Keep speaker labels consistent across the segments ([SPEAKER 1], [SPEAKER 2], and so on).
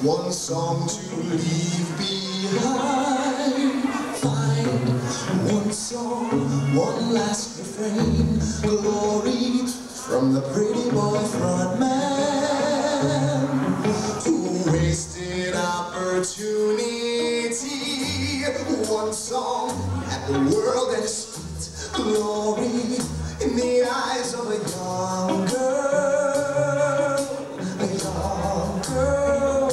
[SPEAKER 1] one song to leave behind. Find one song, one last refrain. Glory from the pretty boy front man who wasted opportunity. One song at the world at its feet. Glory in the eyes of a young girl, a young girl.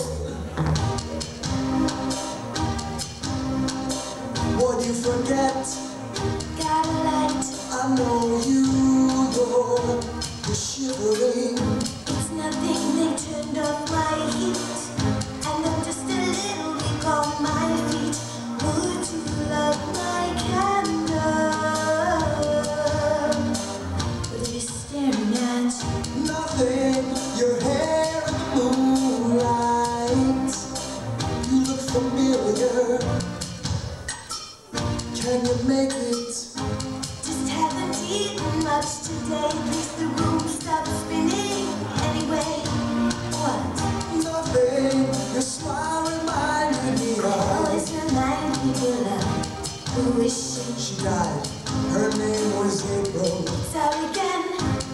[SPEAKER 1] What you forget?
[SPEAKER 2] Got a light.
[SPEAKER 1] I know you're shivering.
[SPEAKER 2] It's nothing, they turned off my heat, and I'm just a little weak on my feet. Would you love my candle? What are you staring at?
[SPEAKER 1] Nothing, your hair in the moonlight. You look familiar. Can you make it?
[SPEAKER 2] Just haven't eaten much today. Please the room stop spinning. Anyway, what?
[SPEAKER 1] Nothing, your smile reminded me of.
[SPEAKER 2] Always remind me of love. Who is she?
[SPEAKER 1] She died, her name was April.
[SPEAKER 2] Sorry again.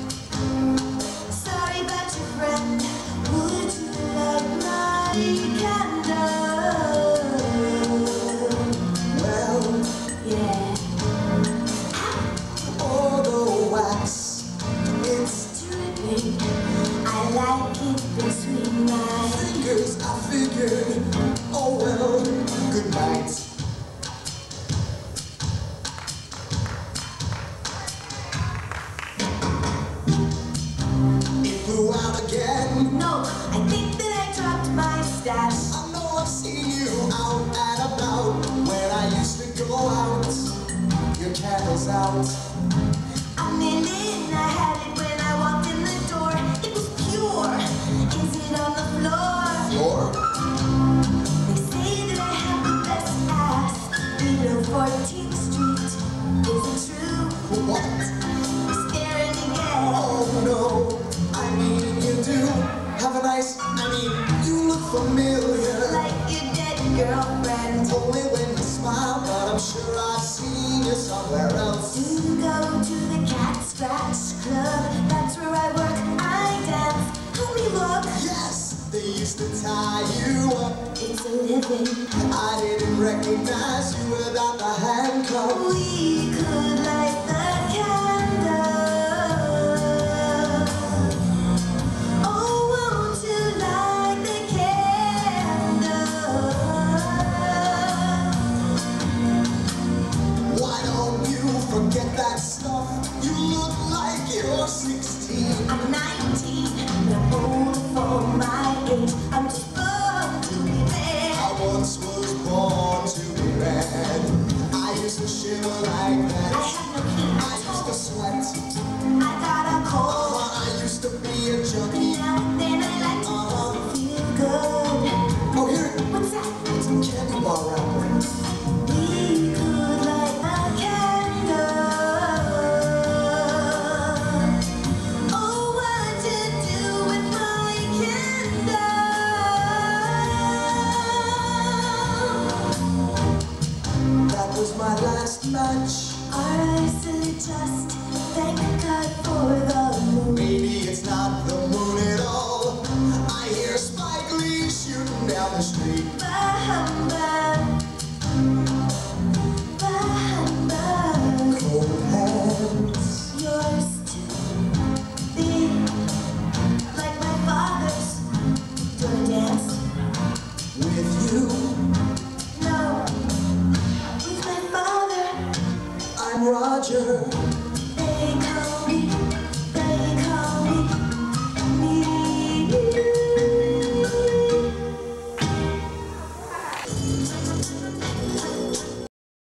[SPEAKER 2] Sorry about your friend. Would you like my candle?
[SPEAKER 1] Well,
[SPEAKER 2] Yeah.
[SPEAKER 1] all the wax, it's
[SPEAKER 2] Dripping. I like it between my
[SPEAKER 1] fingers, I figured. Oh well, good night. It blew out again.
[SPEAKER 2] No, I think that I dropped my stash.
[SPEAKER 1] I know I've seen you out and about. When I used to go out, your candle's out.
[SPEAKER 2] A million, I had it when I walked in the door. It was pure. Is it on the floor?
[SPEAKER 1] Floor?
[SPEAKER 2] They say that I have the best ass below 14th Street. Is it true?
[SPEAKER 1] What?
[SPEAKER 2] You're staring again.
[SPEAKER 1] Oh no, I mean you do. Have a nice, you look familiar.
[SPEAKER 2] Like your dead girlfriend.
[SPEAKER 1] Only when you smile, but I'm sure I've seen you somewhere else.
[SPEAKER 2] To go to the Cat Scratch Club. That's where I work, I dance. Help me look.
[SPEAKER 1] Yes, they used to tie you up.
[SPEAKER 2] It's a living.
[SPEAKER 1] I didn't recognize you without the handcuffs.
[SPEAKER 2] We could light the candle. Oh, won't you light the candle?
[SPEAKER 1] Why don't you forget that stuff? You look like you're 16.
[SPEAKER 2] I'm 19, but I'm old for my age. I'm just born to be there.
[SPEAKER 1] I once was born to be mad. I used to shiver like that.
[SPEAKER 2] I have no heat
[SPEAKER 1] I
[SPEAKER 2] at
[SPEAKER 1] used to
[SPEAKER 2] all.
[SPEAKER 1] sweat.
[SPEAKER 2] I got a cold.
[SPEAKER 1] I used to be a junkie.
[SPEAKER 2] Now and then I like to feel good.
[SPEAKER 1] Oh, here,
[SPEAKER 2] What's that?
[SPEAKER 1] it's a candy bar wrapper.
[SPEAKER 2] We could light a candle. Oh, what'd you do with my candle?
[SPEAKER 1] That was my last match.
[SPEAKER 2] Our eyes adjust. Thank God for the moon.
[SPEAKER 1] Maybe it's not the moon at all. I hear Spike Lee shooting down the street.
[SPEAKER 2] Bahamba, bahamba.
[SPEAKER 1] Cold hands.
[SPEAKER 2] Yours to be like my father's. Do I dance?
[SPEAKER 1] With you,
[SPEAKER 2] No, with my father.
[SPEAKER 1] I'm Roger.